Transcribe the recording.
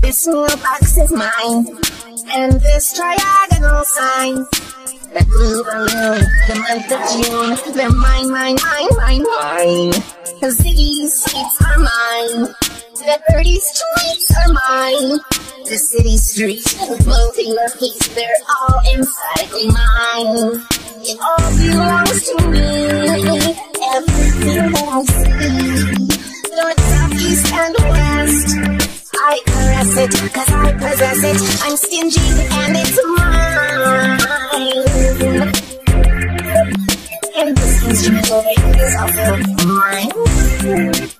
This mailbox is mine, and this triagonal sign. The blue balloon, the month of June, they're mine, mine, mine, mine, mine. The Ziggy's sweets are mine, the birdie's tweets are mine. The city streets, floating the peace, they're all emphatically mine. It all belongs to me, everything that I see. North, south, east, and west, I caress it, cause I possess it. I'm stingy and it's mine. And this instrument over here is also mine.